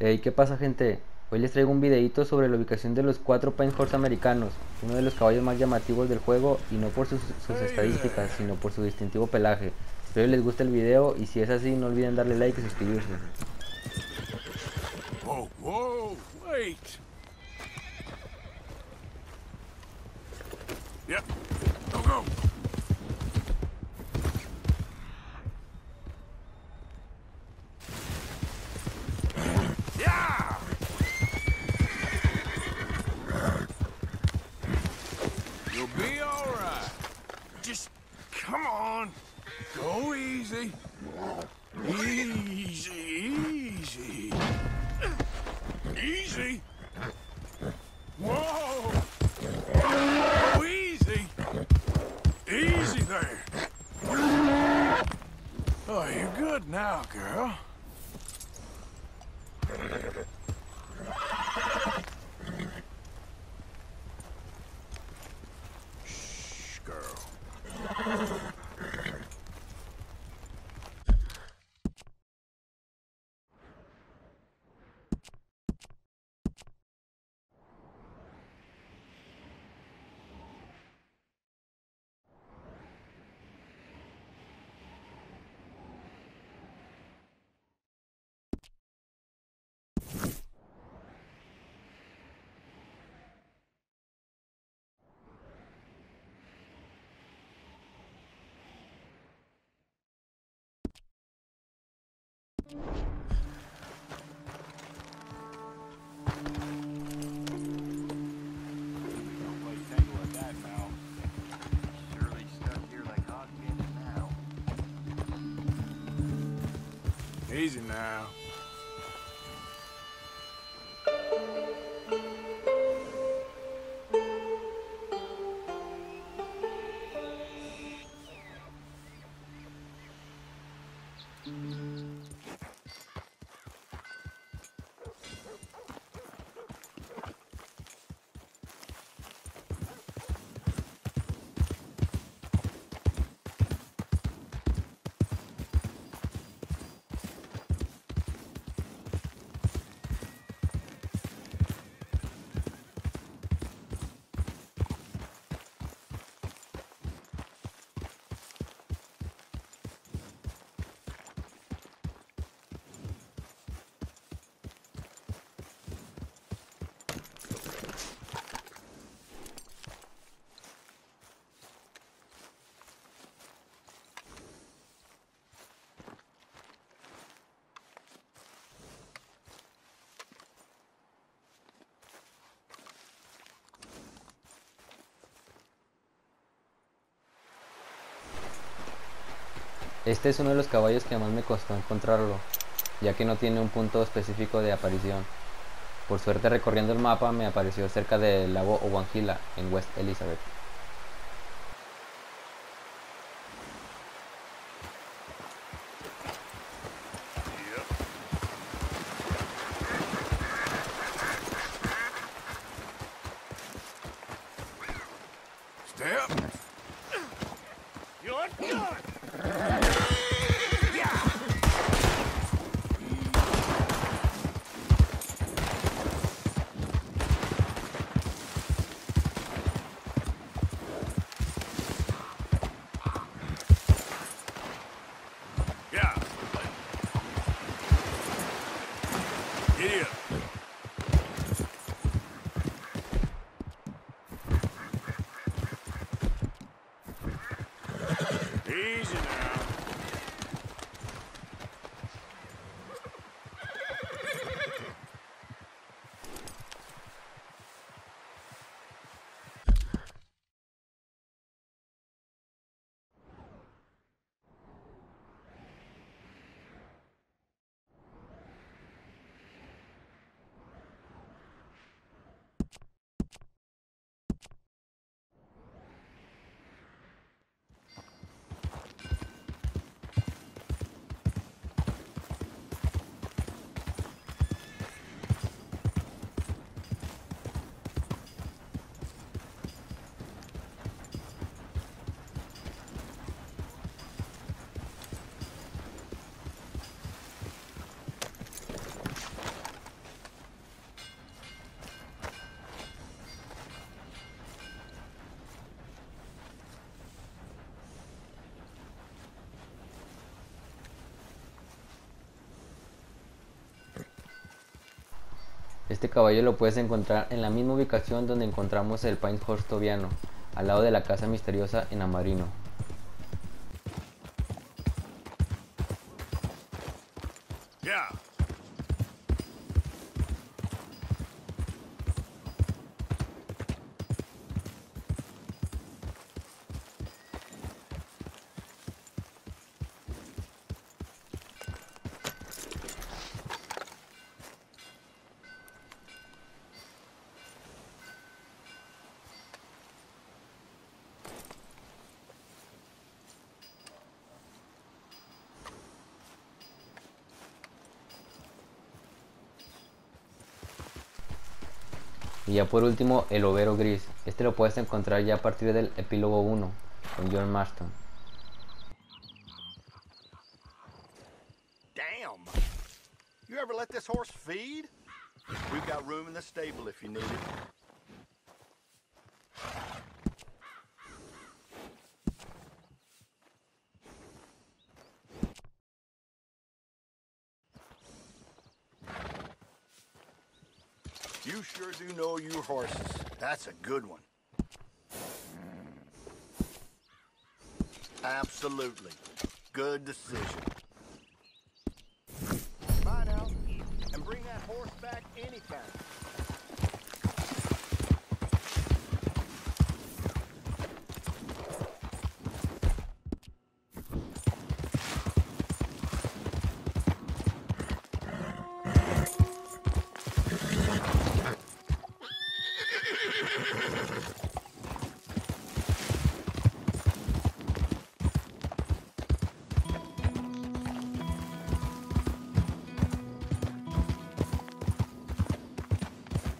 Hey, ¿qué pasa, gente? Hoy les traigo un videito sobre la ubicación de los 4 Pinehorse americanos, uno de los caballos más llamativos del juego y no por sus Hey estadísticas, there. sino por su distintivo pelaje. Espero les guste el video y si es así, no olviden darle like y suscribirse. Whoa, whoa, wait. Yep. Go, go. Yeah! You'll be all right. Just come on. Go easy. Easy, easy. Easy. Whoa. Go easy. Easy there. Oh, you're good now, girl. Shh, girl. Easy now. Este es uno de los caballos que más me costó encontrarlo, ya que no tiene un punto específico de aparición. Por suerte, recorriendo el mapa me apareció cerca del lago Owanjila en West Elizabeth. Step. You're good. Yeah. Yeah. Giddy up. Easy now. Este caballo lo puedes encontrar en la misma ubicación donde encontramos el Pinehorse Tobiano, al lado de la casa misteriosa en Amarino. Yeah. Y ya por último, el Overo Gris. Este lo puedes encontrar ya a partir del epílogo 1, con John Marston. Damn! You ever let this horse feed? We've got room in the stable if you need it. You sure do know your horses. That's a good one. Absolutely. Good decision. Bye now. And bring that horse back anytime.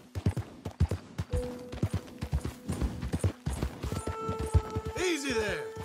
Easy there.